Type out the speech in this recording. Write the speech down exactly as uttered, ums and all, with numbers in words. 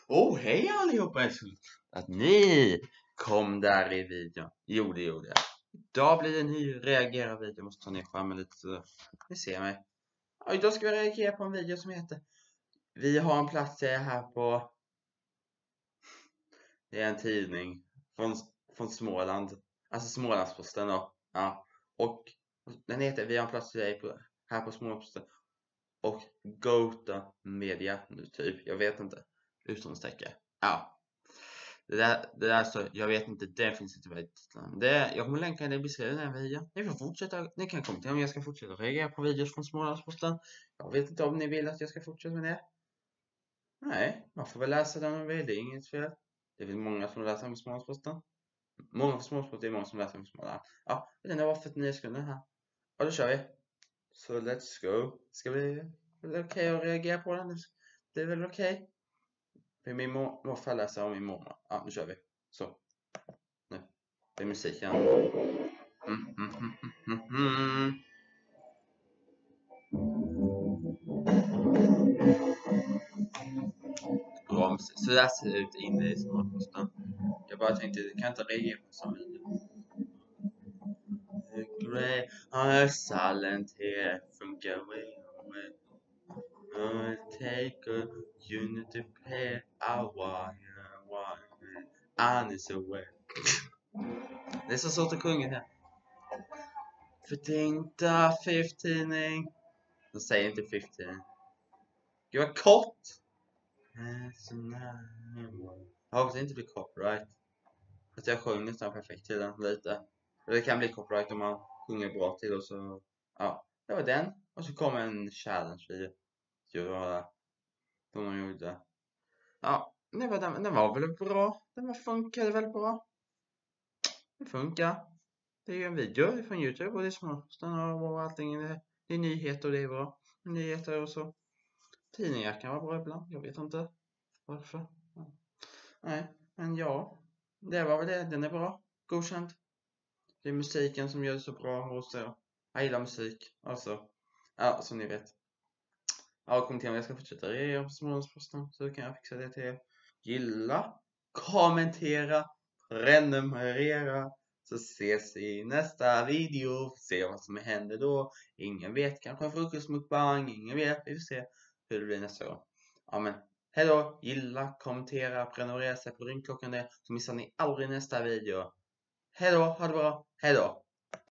Oh, hej allihopa! Jag trodde att ni kom där i videon. Jo, det gjorde jag. Idag blir det en ny reagera-video. Jag måste ta ner skärmen lite så ni ser mig. Och idag ska vi reagera på en video som heter Vi har en plats här på... Det är en tidning från, från Småland. Alltså Smålandsposten då. Ja. Och den heter Vi har en plats till dig på, här på Smålandsposten. Och Gota Media nu typ. Jag vet inte. Utropstecken. Ja. Det där, det där så, jag vet inte, det finns inte väldigt det. Jag kommer länka det i beskrivningen den här videon. Ni får fortsätta, ni kan kommentera om jag ska fortsätta reagera på videos från Smålandsposten. Jag vet inte om ni vill att jag ska fortsätta med det. Nej, man får väl läsa den om vill, det är inget fel. Det är väl många som läser med Smålandsposten. Många från Smålandsposten, det är många som läser med Småland. Ja, den var för nio sekunder här. Ja, då kör vi. Så let's go. Ska vi, är det okej okay att reagera på den? Det är väl okej? Okay? För min morfar läser om min mormor. Ja, nu kör vi. Så. Nu. Det är musiken. Mm, mm, mm, mm, mm. Bra musik. Så där ser det ut inne i Smålandsposten. Jag bara tänkte, det kan inte reagera på sån video. Grey, I'm silent here. Funkar way away. I'll take a unit to pay a wire, wire. And it's away. Det är så svårt att sjunga här. För tänkta femton. De säger inte femton. Gud vad kort. Jag hoppas det inte blir copyright. Att jag sjunger nästan perfekt till den lite. Det kan bli copyright om man sjunger bra till och så. Ja, det var den. Och så kommer en challenge video. Göra. De har gjorde. Ja, det var den. Den var väl bra. Den var funkade väl bra. Det funkar. Det är ju en video från YouTube och det är Smålandsposten och allting. Det är nyheter och det är bra. Nyheter och så. Tidningar kan vara bra ibland. Jag vet inte varför. Ja. Nej, men ja. Det var väl det. Den är bra. Godkänd. Det är musiken som gör det så bra och så. Jag gillar musik. Alltså. Ja, som ni vet. Ja, kommentera om jag ska fortsätta reagera på Smålandsposten. Så kan jag fixa det till er. Gilla. Kommentera. Prenumerera. Så ses i nästa video. Se vad som händer då. Ingen vet. Kanske en frukostmukbang. Ingen vet. Vi får se hur det blir nästa gång. Ja, men hej då. Gilla, kommentera, prenumerera sig på ringklockan där. Så missar ni aldrig nästa video. Hej då. Ha det bra. Hej då.